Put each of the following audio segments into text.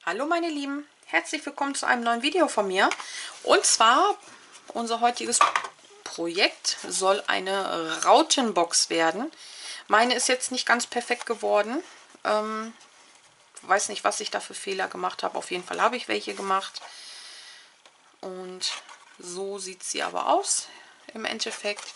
Hallo meine Lieben, herzlich willkommen zu einem neuen Video von mir. Und zwar, unser heutiges Projekt soll eine Rautenbox werden. Meine ist jetzt nicht ganz perfekt geworden. Weiß nicht, was ich da für Fehler gemacht habe. Auf jeden Fall habe ich welche gemacht. Und so sieht sie aber aus im Endeffekt.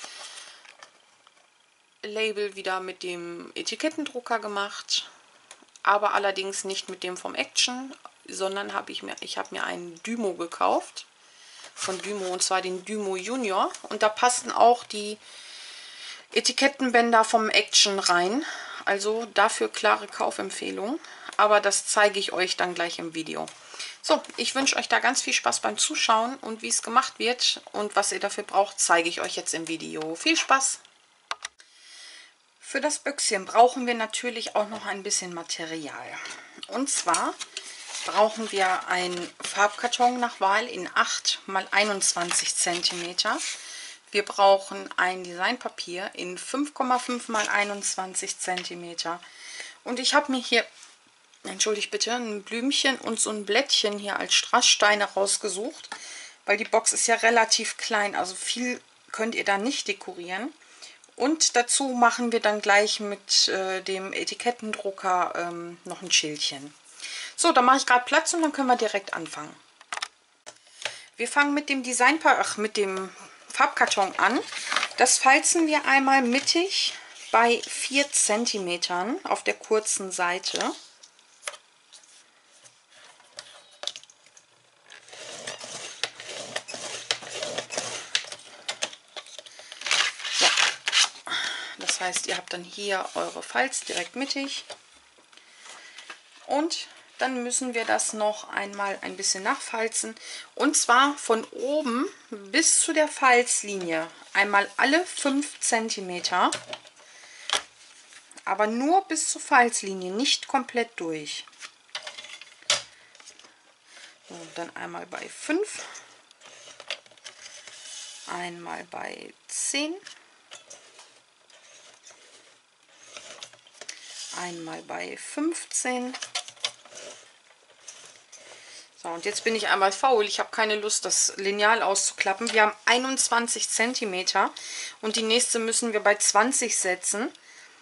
Label wieder mit dem Etikettendrucker gemacht. Aber allerdings nicht mit dem vom Action, sondern ich habe mir einen Dymo gekauft von Dymo, und zwar den Dymo Junior, und da passten auch die Etikettenbänder vom Action rein, also dafür klare Kaufempfehlung, aber das zeige ich euch dann gleich im Video. So, ich wünsche euch da ganz viel Spaß beim Zuschauen, und wie es gemacht wird und was ihr dafür braucht, zeige ich euch jetzt im Video. Viel Spaß! Für das Büchschen brauchen wir natürlich auch noch ein bisschen Material. Und zwar brauchen wir einen Farbkarton nach Wahl in 8 x 21 cm. Wir brauchen ein Designpapier in 5,5 x 21 cm. Und ich habe mir hier, entschuldigt bitte, ein Blümchen und so ein Blättchen hier als Strasssteine rausgesucht, weil die Box ist ja relativ klein, also viel könnt ihr da nicht dekorieren. Und dazu machen wir dann gleich mit dem Etikettendrucker noch ein Schildchen. So, dann mache ich gerade Platz und dann können wir direkt anfangen. Wir fangen mit dem mit dem Farbkarton an. Das falzen wir einmal mittig bei 4 cm auf der kurzen Seite. Das heißt, ihr habt dann hier eure Falz direkt mittig, und dann müssen wir das noch einmal ein bisschen nachfalzen, und zwar von oben bis zu der Falzlinie einmal alle 5 cm, aber nur bis zur Falzlinie, nicht komplett durch. Und dann einmal bei 5, einmal bei 10, einmal bei 15. So, und jetzt bin ich einmal faul. Ich habe keine Lust, das Lineal auszuklappen. Wir haben 21 cm und die nächste müssen wir bei 20 setzen.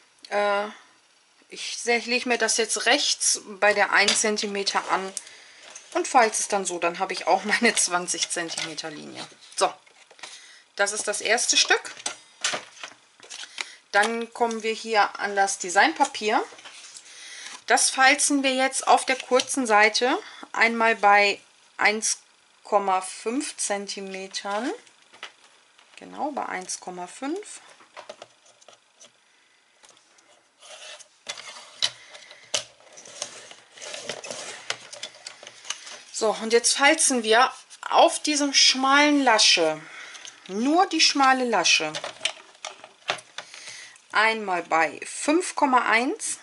Ich lege mir das jetzt rechts bei der 1 cm an und falls es dann so, dann habe ich auch meine 20 cm Linie. So, das ist das erste Stück. Dann kommen wir hier an das Designpapier. Das falzen wir jetzt auf der kurzen Seite einmal bei 1,5 cm. Genau, bei 1,5. So, und jetzt falzen wir auf diesem schmalen Lasche, nur die schmale Lasche, einmal bei 5,1,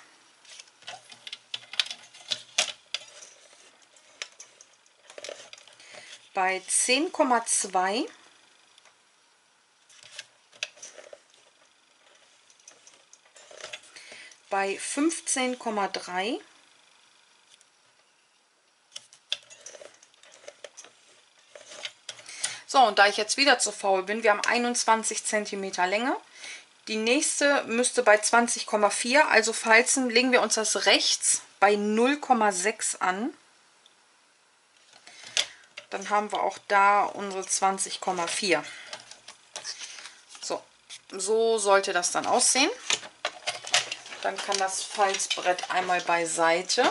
bei 10,2, bei 15,3, so, und da ich jetzt wieder zu faul bin, wir haben 21 cm Länge. Die nächste müsste bei 20,4, also falzen, legen wir uns das rechts bei 0,6 an. Dann haben wir auch da unsere 20,4. So sollte das dann aussehen. Dann kann das Falzbrett einmal beiseite.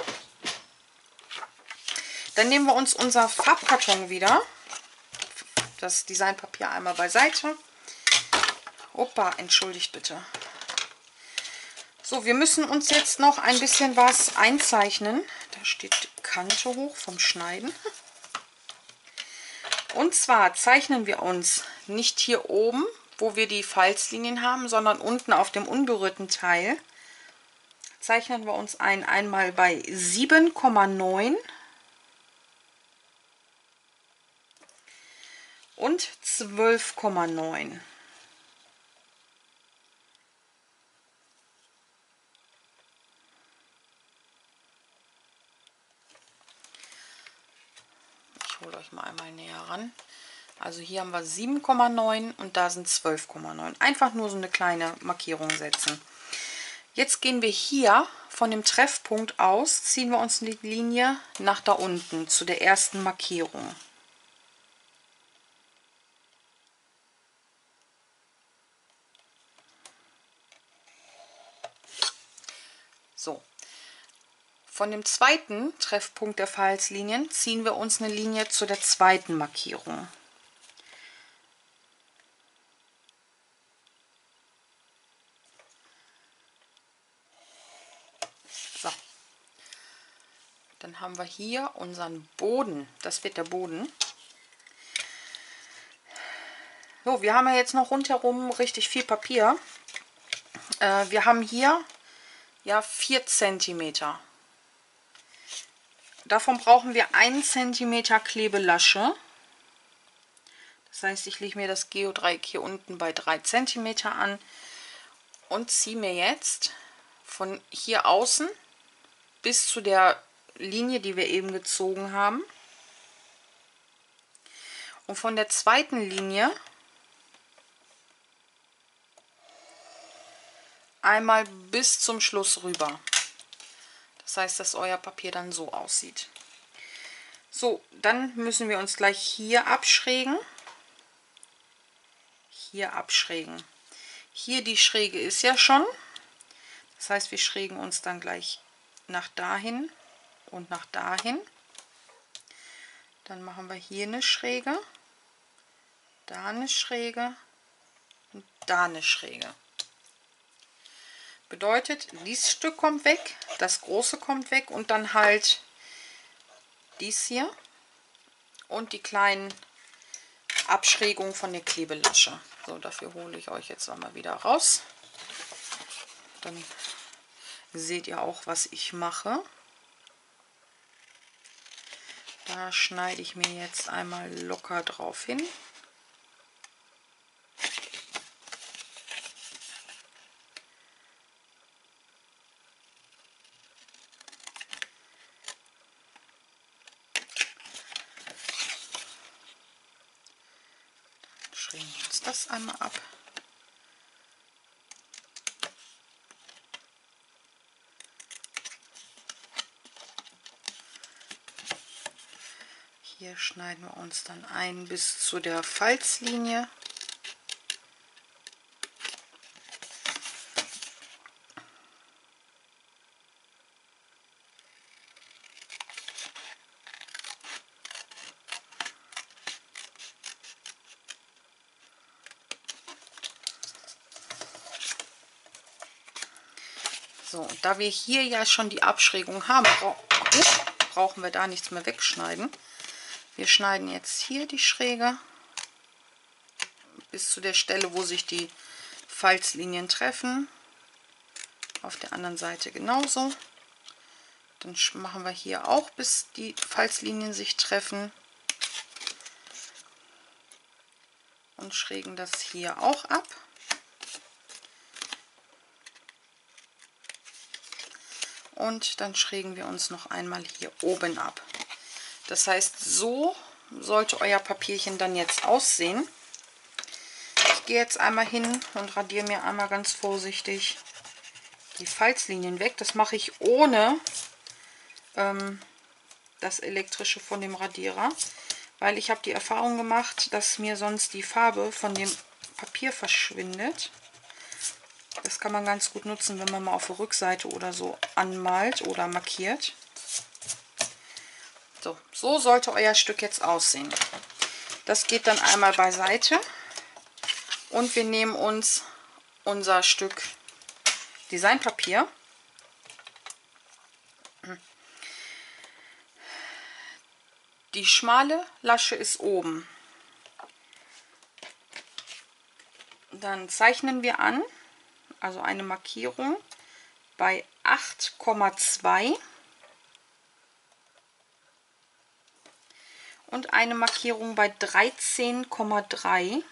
Dann nehmen wir uns unser Farbkarton wieder. Das Designpapier einmal beiseite. Opa, entschuldigt bitte. So, wir müssen uns jetzt noch ein bisschen was einzeichnen. Da steht Kante hoch vom Schneiden. Und zwar zeichnen wir uns nicht hier oben, wo wir die Falzlinien haben, sondern unten auf dem unberührten Teil. Zeichnen wir uns einmal bei 7,9 und 12,9. mal einmal näher ran. Also hier haben wir 7,9 und da sind 12,9. Einfach nur so eine kleine Markierung setzen. Jetzt gehen wir hier von dem Treffpunkt aus, ziehen wir uns die Linie nach da unten zu der ersten Markierung. So. Von dem zweiten Treffpunkt der Falzlinien ziehen wir uns eine Linie zu der zweiten Markierung. So. Dann haben wir hier unseren Boden. Das wird der Boden. So, wir haben ja jetzt noch rundherum richtig viel Papier. Wir haben hier ja 4 cm. Davon brauchen wir 1 cm Klebelasche. Das heißt, ich lege mir das Geodreieck hier unten bei 3 cm an und ziehe mir jetzt von hier außen bis zu der Linie, die wir eben gezogen haben, und von der zweiten Linie einmal bis zum Schluss rüber. Das heißt, dass euer Papier dann so aussieht. So, dann müssen wir uns gleich hier abschrägen. Hier abschrägen. Hier die Schräge ist ja schon. Das heißt, wir schrägen uns dann gleich nach dahin und nach dahin. Dann machen wir hier eine Schräge, da eine Schräge und da eine Schräge. Bedeutet, dieses Stück kommt weg, das große kommt weg und dann halt dies hier und die kleinen Abschrägungen von der Klebelasche. So, dafür hole ich euch jetzt einmal wieder raus. Dann seht ihr auch, was ich mache. Da schneide ich mir jetzt einmal locker drauf hin. Dann schrägen wir uns das einmal ab. Hier schneiden wir uns dann ein bis zu der Falzlinie. So, und da wir hier ja schon die Abschrägung haben, brauchen wir da nichts mehr wegschneiden. Wir schneiden jetzt hier die Schräge bis zu der Stelle, wo sich die Falzlinien treffen. Auf der anderen Seite genauso. Dann machen wir hier auch, bis die Falzlinien sich treffen. Und schrägen das hier auch ab. Und dann schrägen wir uns noch einmal hier oben ab. Das heißt, so sollte euer Papierchen dann jetzt aussehen. Ich gehe jetzt einmal hin und radiere mir einmal ganz vorsichtig die Falzlinien weg. Das mache ich ohne das elektrische von dem Radierer, weil ich habe die Erfahrung gemacht, dass mir sonst die Farbe von dem Papier verschwindet. Das kann man ganz gut nutzen, wenn man mal auf der Rückseite oder so anmalt oder markiert. So, so sollte euer Stück jetzt aussehen. Das geht dann einmal beiseite und wir nehmen uns unser Stück Designpapier. Die schmale Lasche ist oben. Dann zeichnen wir an, also eine Markierung bei 8,2 und eine Markierung bei 13,3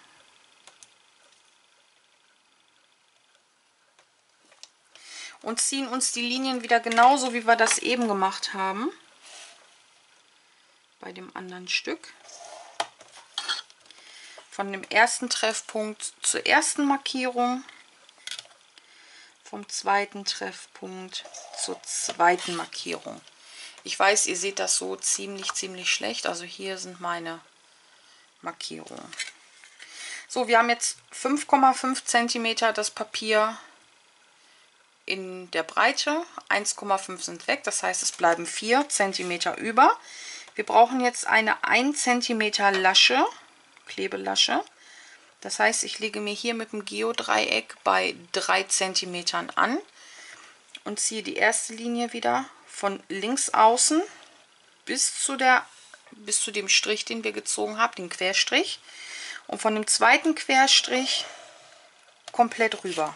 und ziehen uns die Linien wieder genauso, wie wir das eben gemacht haben, bei dem anderen Stück. Von dem ersten Treffpunkt zur ersten Markierung, vom zweiten Treffpunkt zur zweiten Markierung. Ich weiß, ihr seht das so ziemlich schlecht, also hier sind meine Markierungen. So, wir haben jetzt 5,5 cm das Papier in der Breite, 1,5 sind weg, das heißt, es bleiben 4 cm über. Wir brauchen jetzt eine 1 cm Lasche, Klebelasche. Das heißt, ich lege mir hier mit dem Geodreieck bei 3 cm an und ziehe die erste Linie wieder von links außen bis zu dem Strich, den wir gezogen haben, den Querstrich, und von dem zweiten Querstrich komplett rüber.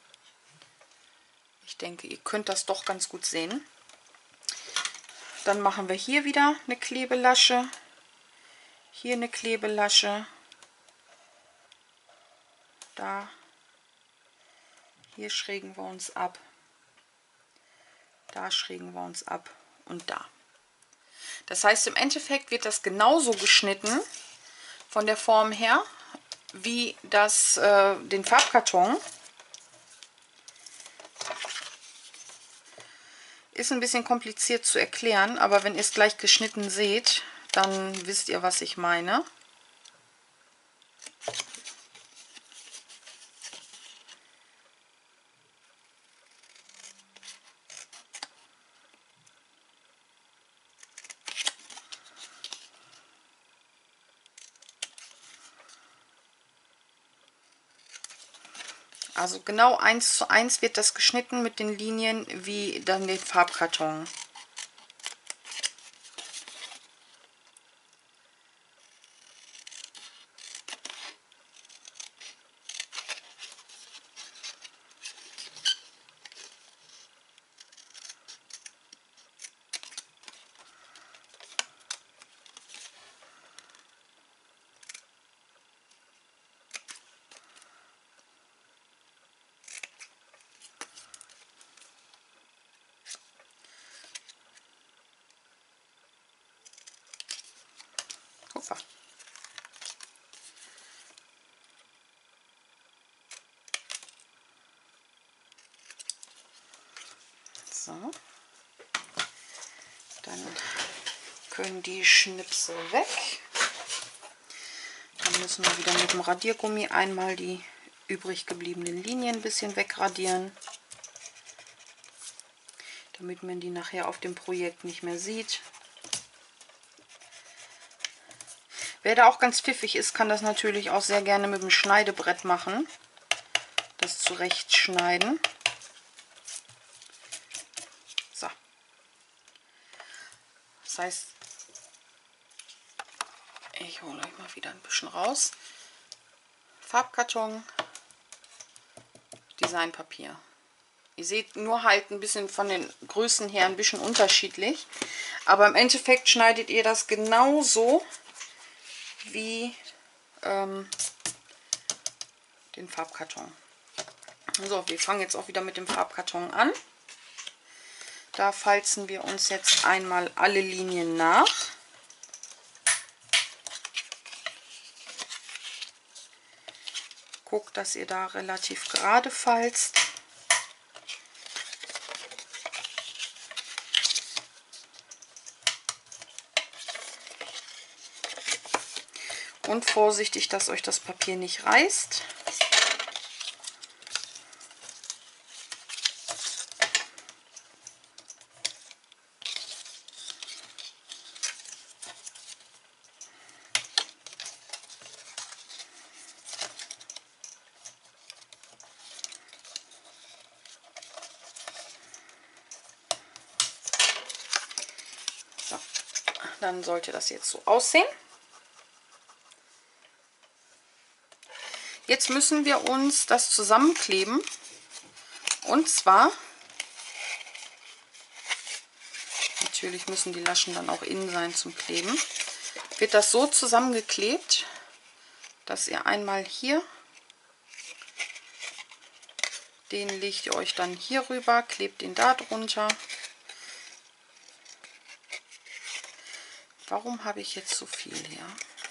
Ich denke, ihr könnt das doch ganz gut sehen. Dann machen wir hier wieder eine Klebelasche, hier eine Klebelasche, da, hier schrägen wir uns ab, da schrägen wir uns ab und da. Das heißt, im Endeffekt wird das genauso geschnitten von der Form her wie den Farbkarton. Ist ein bisschen kompliziert zu erklären, aber wenn ihr es gleich geschnitten seht, dann wisst ihr, was ich meine. Also genau 1:1 wird das geschnitten mit den Linien wie dann den Farbkarton. Super. So. Dann können die Schnipsel weg. Dann müssen wir wieder mit dem Radiergummi einmal die übrig gebliebenen Linien ein bisschen wegradieren, damit man die nachher auf dem Projekt nicht mehr sieht. Wer da auch ganz pfiffig ist, kann das natürlich auch sehr gerne mit dem Schneidebrett machen. Das zurechtschneiden. So. Das heißt, ich hole euch mal wieder ein bisschen raus. Farbkarton, Designpapier. Ihr seht nur halt ein bisschen von den Größen her ein bisschen unterschiedlich. Aber im Endeffekt schneidet ihr das genauso wie den Farbkarton. So, wir fangen jetzt auch wieder mit dem Farbkarton an. Da falzen wir uns jetzt einmal alle Linien nach. Guckt, dass ihr da relativ gerade falzt. Und vorsichtig, dass euch das Papier nicht reißt. So, dann sollte das jetzt so aussehen. Jetzt müssen wir uns das zusammenkleben, und zwar, natürlich müssen die Laschen dann auch innen sein zum Kleben, wird das so zusammengeklebt, dass ihr einmal hier, den legt ihr euch dann hier rüber, klebt den da drunter, Warum habe ich jetzt so viel hier?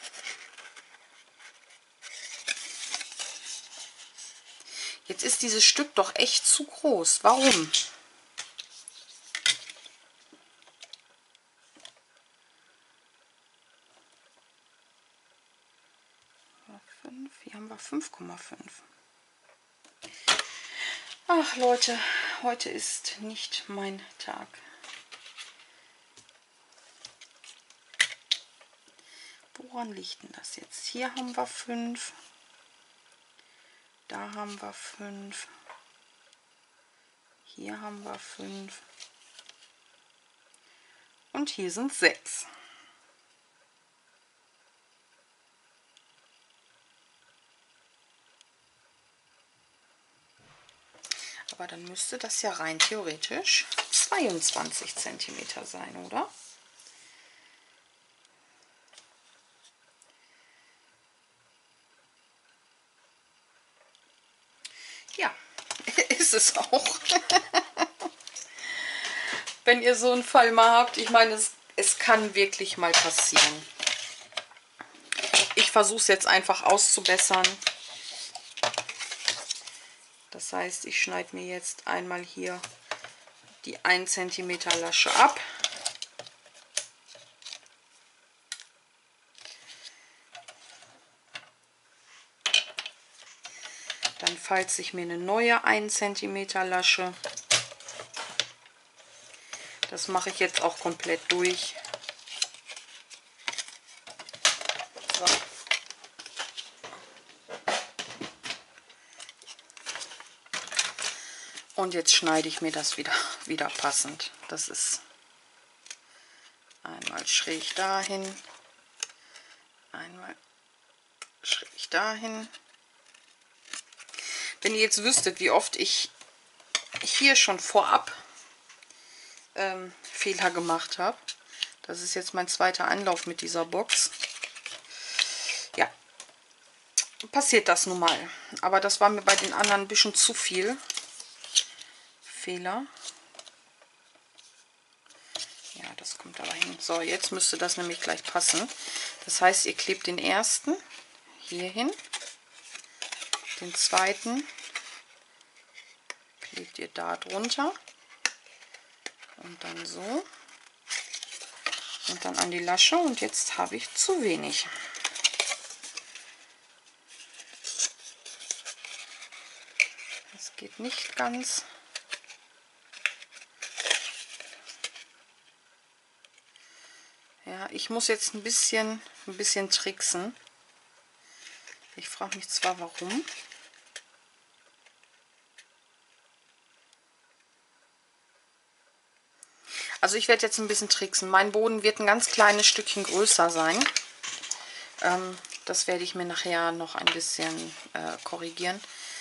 Jetzt ist dieses Stück doch echt zu groß. Warum? Hier haben wir 5,5. Ach Leute, heute ist nicht mein Tag. Woran liegt denn das jetzt? Hier haben wir 5. Da haben wir 5. Hier haben wir 5. Und hier sind 6. Aber dann müsste das ja rein theoretisch 22 cm sein, oder? Ja, ist es auch. Wenn ihr so einen Fall mal habt, ich meine, es kann wirklich mal passieren. Ich versuche es jetzt einfach auszubessern. Das heißt, ich schneide mir jetzt einmal hier die 1 cm Lasche ab. Dann falze ich mir eine neue 1 cm Lasche. Das mache ich jetzt auch komplett durch. So. Und jetzt schneide ich mir das wieder passend. Das ist einmal schräg dahin, einmal schräg dahin. Wenn ihr jetzt wüsstet, wie oft ich hier schon vorab Fehler gemacht habe. Das ist jetzt mein zweiter Anlauf mit dieser Box. Ja, passiert das nun mal. Aber das war mir bei den anderen ein bisschen zu viel Fehler. Ja, das kommt aber hin. So, jetzt müsste das nämlich gleich passen. Das heißt, ihr klebt den ersten hier hin, den zweiten klebt ihr da drunter und dann so und dann an die Lasche. Und jetzt habe ich zu wenig. Das geht nicht ganz. Ja, ich muss jetzt ein bisschen tricksen. Ich frage mich zwar, warum. Also ich werde jetzt ein bisschen tricksen. Mein Boden wird ein ganz kleines Stückchen größer sein. Das werde ich mir nachher noch ein bisschen korrigieren.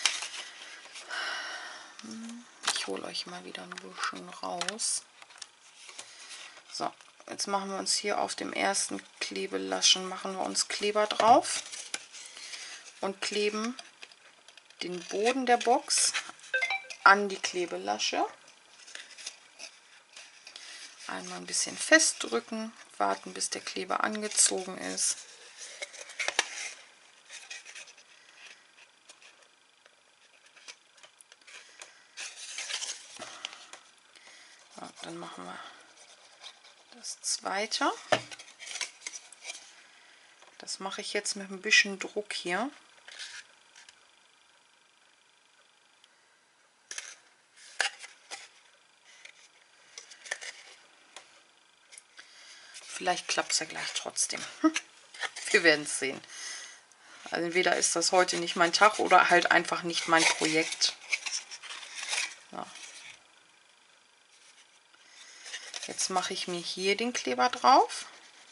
Ich hole euch mal wieder ein bisschen raus. So, jetzt machen wir uns hier auf dem ersten Klebelaschen, machen wir uns Kleber drauf und kleben den Boden der Box an die Klebelasche. Einmal ein bisschen festdrücken, warten bis der Kleber angezogen ist. So, dann machen wir das zweite. Das mache ich jetzt mit ein bisschen Druck hier. Vielleicht klappt es ja gleich trotzdem. Wir werden es sehen. Also entweder ist das heute nicht mein Tag oder halt einfach nicht mein Projekt. So. Jetzt mache ich mir hier den Kleber drauf.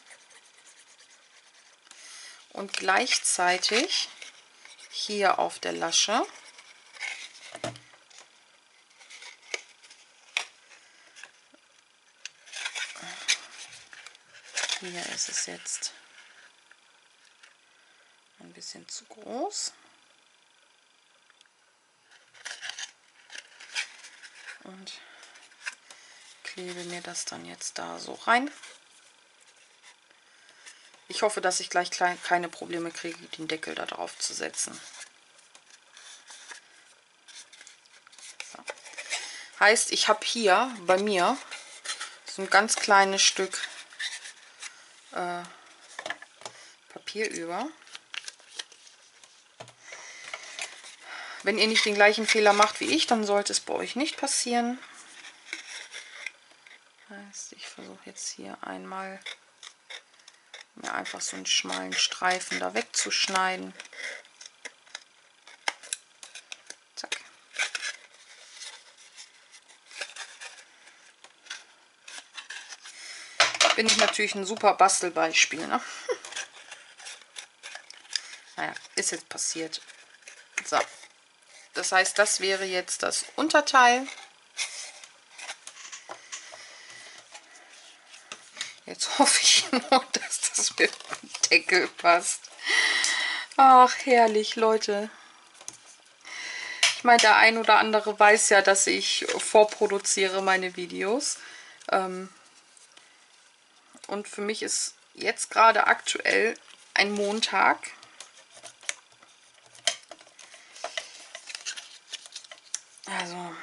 Und gleichzeitig hier auf der Lasche hier ist es jetzt ein bisschen zu groß und klebe mir das dann jetzt da so rein. Ich hoffe, dass ich gleich keine Probleme kriege, den Deckel da drauf zu setzen. So. Heißt, ich habe hier bei mir so ein ganz kleines Stück Papier über. Wenn ihr nicht den gleichen Fehler macht wie ich, dann sollte es bei euch nicht passieren. Heißt, ich versuche jetzt hier einmal mir einfach so einen schmalen Streifen da wegzuschneiden. Zack. Bin ich natürlich ein super Bastelbeispiel, ne? Naja, ist jetzt passiert. So. Das heißt, das wäre jetzt das Unterteil. Jetzt hoffe ich nur, dass das mit dem Deckel passt. Ach, herrlich, Leute. Ich meine, der ein oder andere weiß ja, dass ich vorproduziere meine Videos. Und für mich ist jetzt gerade aktuell ein Montag. Also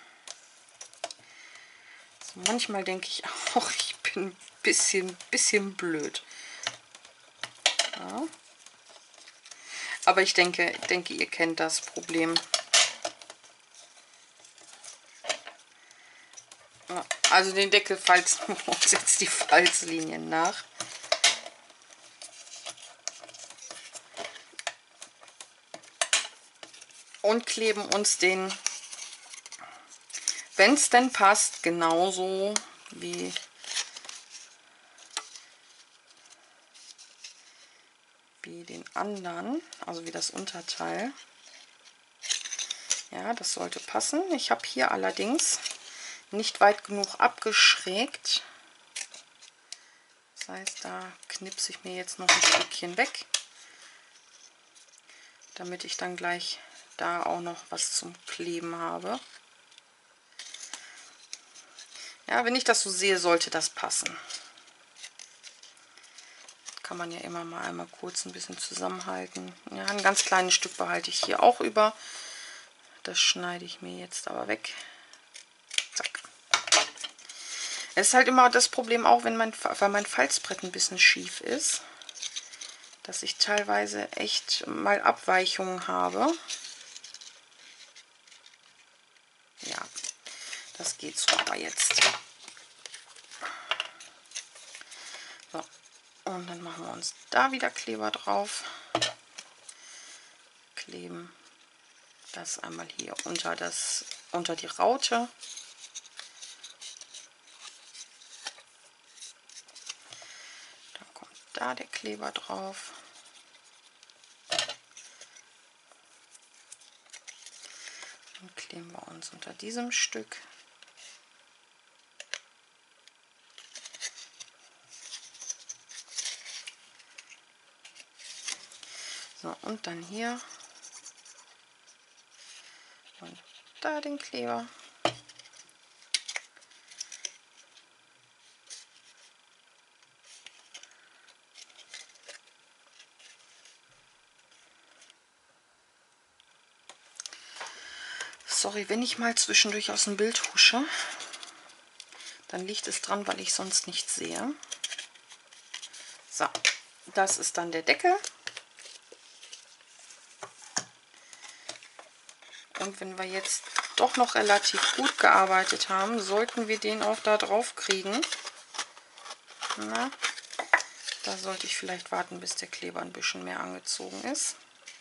manchmal denke ich auch, ich bin ein bisschen blöd. Ja. Aber ich denke, ihr kennt das Problem. Ja, also den Deckel falzen wir uns jetzt die Falzlinien nach. Und kleben uns den, wenn es denn passt, genauso wie den anderen, also wie das Unterteil. Ja, das sollte passen. Ich habe hier allerdings nicht weit genug abgeschrägt. Das heißt, da knipse ich mir jetzt noch ein Stückchen weg, damit ich dann gleich da auch noch was zum Kleben habe. Ja, wenn ich das so sehe, sollte das passen. Kann man ja immer mal einmal kurz ein bisschen zusammenhalten. Ja, ein ganz kleines Stück behalte ich hier auch über. Das schneide ich mir jetzt aber weg. Zack. Es ist halt immer das Problem auch, weil mein Falzbrett ein bisschen schief ist, dass ich teilweise echt mal Abweichungen habe. Ja, das geht so aber jetzt. So, und dann machen wir uns da wieder Kleber drauf. Kleben das einmal hier unter die Raute. Dann kommt da der Kleber drauf. Dann kleben wir uns unter diesem Stück. So, und dann hier und da den Kleber. Sorry, wenn ich mal zwischendurch aus dem Bild husche, dann liegt es dran, weil ich sonst nichts sehe. So, das ist dann der Deckel. Und wenn wir jetzt doch noch relativ gut gearbeitet haben, sollten wir den auch da drauf kriegen. Na, da sollte ich vielleicht warten, bis der Kleber ein bisschen mehr angezogen ist.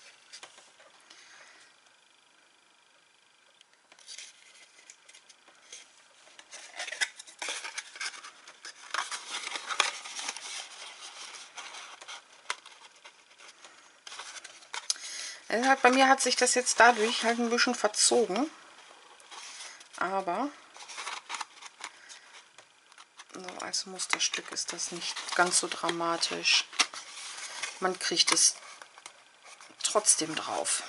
Bei mir hat sich das jetzt dadurch halt ein bisschen verzogen. Aber so als Musterstück ist das nicht ganz so dramatisch. Man kriegt es trotzdem drauf.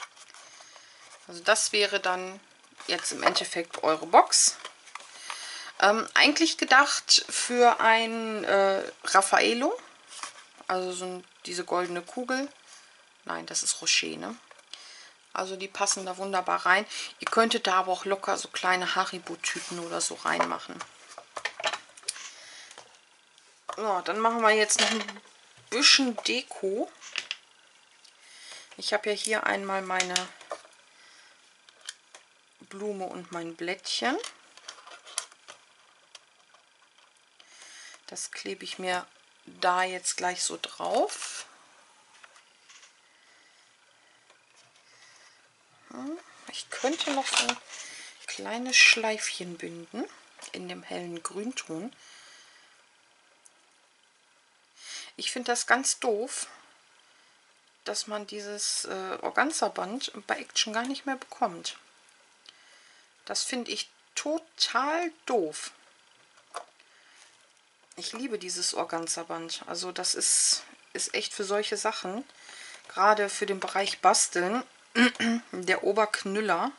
Also das wäre dann jetzt im Endeffekt eure Box. Eigentlich gedacht für ein Raffaello, also so diese goldene Kugel. Nein, das ist Rocher, ne? Also die passen da wunderbar rein. Ihr könntet da aber auch locker so kleine Haribo-Tüten oder so reinmachen. So, dann machen wir jetzt noch ein bisschen Deko. Ich habe ja hier einmal meine Blume und mein Blättchen. Das klebe ich mir da jetzt gleich so drauf. Ich könnte noch so ein kleines Schleifchen binden in dem hellen Grünton. Ich finde das ganz doof, dass man dieses Organza-Band bei Action gar nicht mehr bekommt. Das finde ich total doof. Ich liebe dieses Organza-Band. Also das ist echt für solche Sachen, gerade für den Bereich Basteln, der Oberknüller.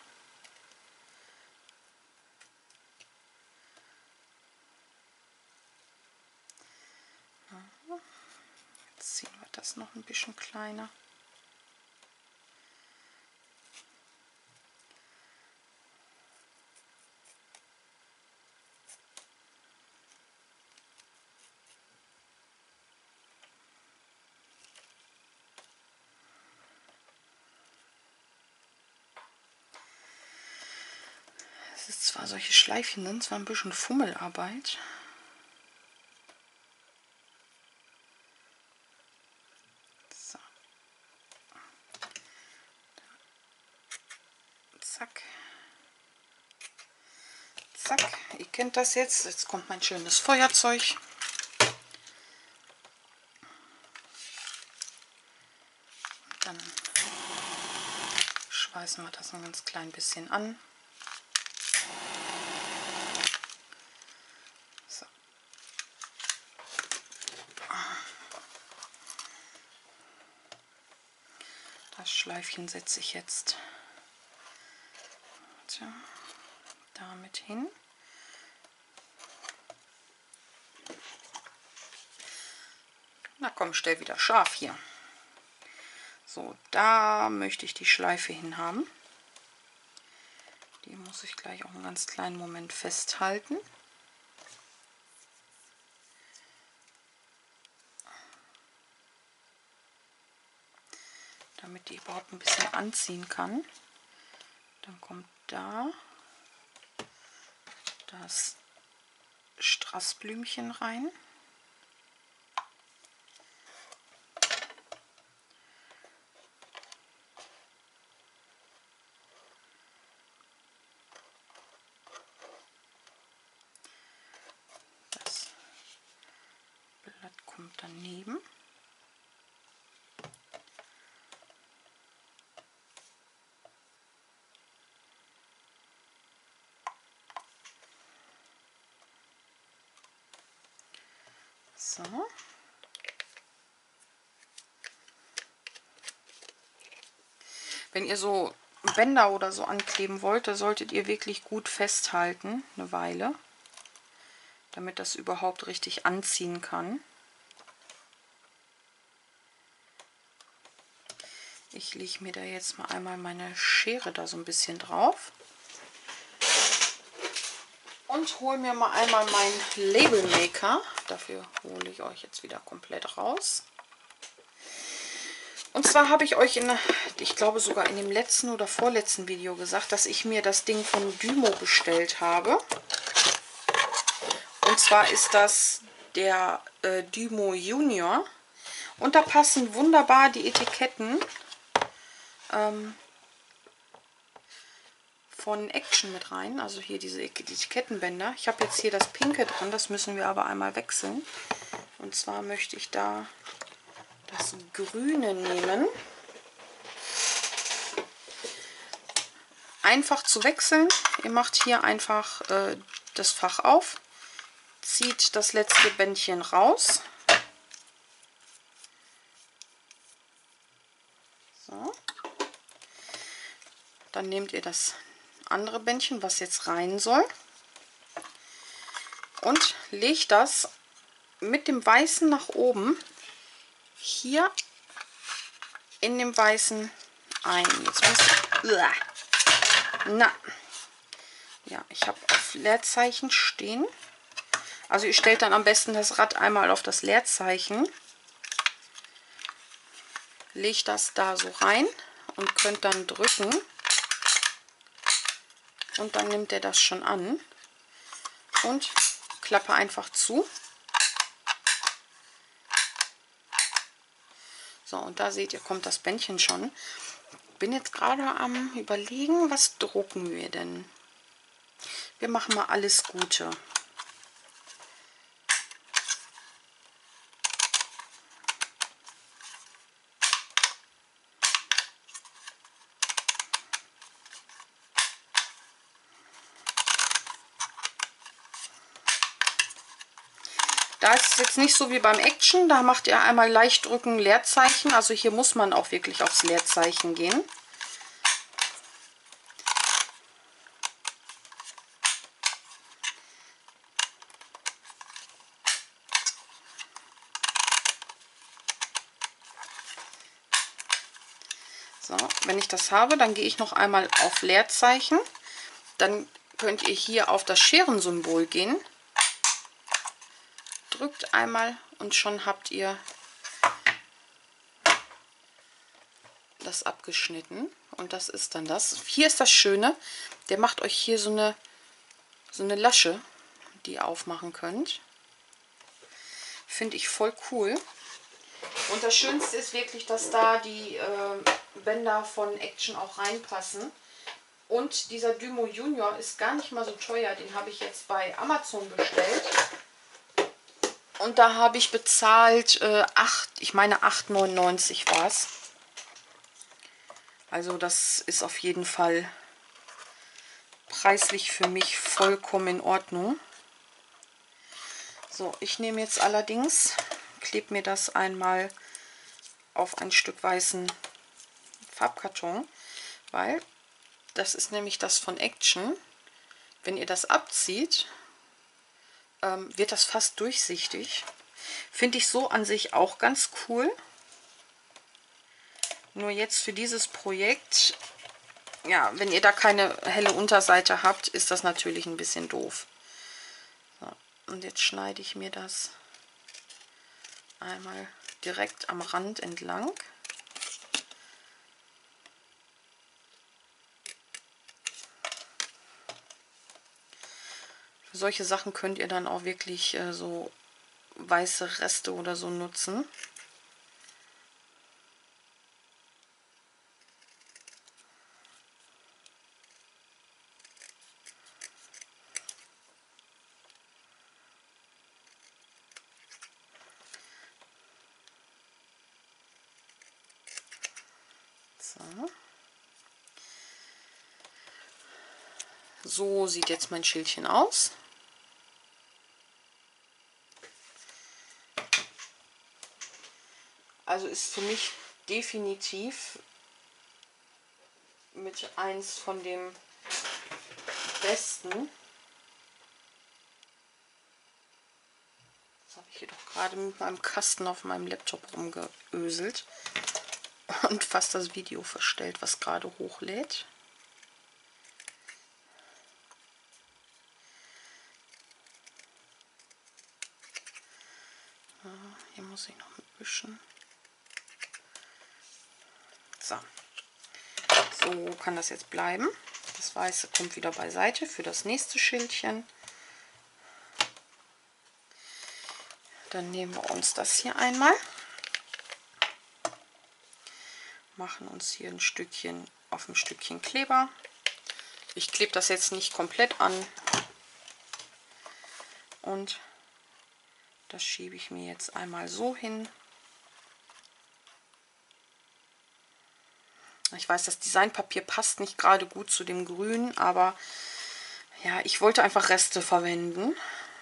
Jetzt ziehen wir das noch ein bisschen kleiner. Es ist zwar, solche Schleifchen sind zwar ein bisschen Fummelarbeit. So. Zack. Zack. Ihr kennt das jetzt. Jetzt kommt mein schönes Feuerzeug. Dann schweißen wir das ein ganz klein bisschen an. So. Das Schleifchen setze ich jetzt damit hin. Na komm, stell wieder scharf hier. So, da möchte ich die Schleife hin haben. Die muss ich gleich auch einen ganz kleinen Moment festhalten. Damit die überhaupt ein bisschen anziehen kann. Dann kommt da das Strassblümchen rein. Das Blatt kommt daneben. So. Wenn ihr so Bänder oder so ankleben wollt, da solltet ihr wirklich gut festhalten, eine Weile, damit das überhaupt richtig anziehen kann. Ich lege mir da jetzt mal einmal meine Schere da so ein bisschen drauf und hole mir mal einmal meinen Label Maker. Dafür hole ich euch jetzt wieder komplett raus. Und zwar habe ich euch ich glaube sogar in dem letzten oder vorletzten Video gesagt, dass ich mir das Ding von Dymo bestellt habe. Und zwar ist das der Dymo Junior. Und da passen wunderbar die Etiketten von Action mit rein. Also hier diese Etikettenbänder. Ich habe jetzt hier das Pinke dran, das müssen wir aber einmal wechseln. Und zwar möchte ich da das Grüne nehmen. Einfach zu wechseln. Ihr macht hier einfach das Fach auf, zieht das letzte Bändchen raus. So. Dann nehmt ihr das andere Bändchen, was jetzt rein soll. und lege das mit dem Weißen nach oben hier in dem Weißen ein. Jetzt muss na ja, ich habe auf Leerzeichen stehen. Also ihr stellt dann am besten das Rad einmal auf das Leerzeichen, legt das da so rein und könnt dann drücken und dann nimmt er das schon an und klappe einfach zu. So, und da seht ihr, kommt das Bändchen schon. Bin jetzt gerade am Überlegen, was drucken wir denn? Wir machen mal alles Gute. Da ist es jetzt nicht so wie beim Action, da macht ihr einmal leicht drücken, Leerzeichen. Also hier muss man auch wirklich aufs Leerzeichen gehen. So, wenn ich das habe, dann gehe ich noch einmal auf Leerzeichen. Dann könnt ihr hier auf das Scherensymbol gehen. Drückt einmal und schon habt ihr das abgeschnitten. Und das ist dann das. Hier ist das Schöne, der macht euch hier so eine Lasche, die ihr aufmachen könnt. Finde ich voll cool. Und das Schönste ist wirklich, dass da die Bänder von Action auch reinpassen. Und dieser Dymo Junior ist gar nicht mal so teuer. Den habe ich jetzt bei Amazon bestellt. Und da habe ich bezahlt, ich meine 8,99 war es. Also das ist auf jeden Fall preislich für mich vollkommen in Ordnung. So, ich nehme jetzt allerdings, klebe mir das einmal auf ein Stück weißen Farbkarton, weil das ist nämlich das von Action. Wenn ihr das abzieht, wird das fast durchsichtig. Finde ich so an sich auch ganz cool. Nur jetzt für dieses Projekt, ja, wenn ihr da keine helle Unterseite habt, ist das natürlich ein bisschen doof. So, und jetzt schneide ich mir das einmal direkt am Rand entlang. Für solche Sachen könnt ihr dann auch wirklich so weiße Reste oder so nutzen. So. So sieht jetzt mein Schildchen aus. Also ist für mich definitiv mit eins von dem besten. Das habe ich hier doch gerade mit meinem Kasten auf meinem Laptop rumgeöselt und fast das Video verstellt, was gerade hochlädt. Hier muss ich noch ein bisschen. So kann das jetzt bleiben. Das Weiße kommt wieder beiseite für das nächste Schildchen. Dann nehmen wir uns das hier einmal, machen uns hier ein Stückchen auf ein Stückchen Kleber. Ich klebe das jetzt nicht komplett an und das schiebe ich mir jetzt einmal so hin. Ich weiß, das Designpapier passt nicht gerade gut zu dem Grün, aber ja, ich wollte einfach Reste verwenden.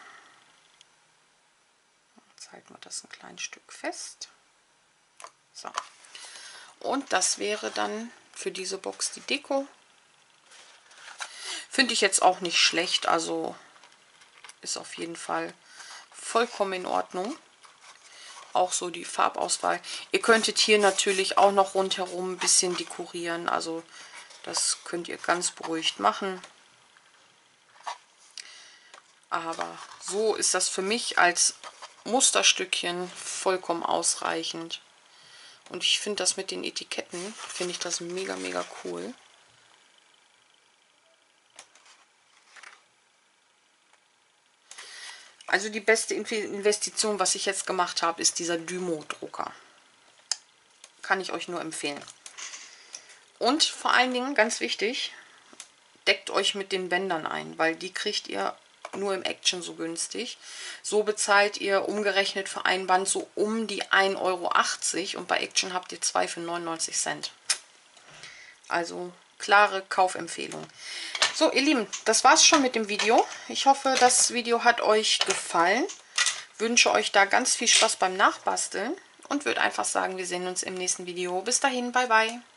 Jetzt halten wir das ein kleines Stück fest. So. Und das wäre dann für diese Box die Deko. Finde ich jetzt auch nicht schlecht, also ist auf jeden Fall vollkommen in Ordnung. Auch so die Farbauswahl. Ihr könntet hier natürlich auch noch rundherum ein bisschen dekorieren. Also das könnt ihr ganz beruhigt machen. Aber so ist das für mich als Musterstückchen vollkommen ausreichend. Und ich finde das mit den Etiketten, finde ich das mega, mega cool. Also die beste Investition, was ich jetzt gemacht habe, ist dieser Dymo-Drucker. Kann ich euch nur empfehlen. Und vor allen Dingen, ganz wichtig, deckt euch mit den Bändern ein, weil die kriegt ihr nur im Action so günstig. So bezahlt ihr umgerechnet für ein Band so um die 1,80 € und bei Action habt ihr 2 für 99 Cent. Also klare Kaufempfehlung. So, ihr Lieben, das war's schon mit dem Video. Ich hoffe, das Video hat euch gefallen. Wünsche euch da ganz viel Spaß beim Nachbasteln und würde einfach sagen, wir sehen uns im nächsten Video. Bis dahin, bye bye.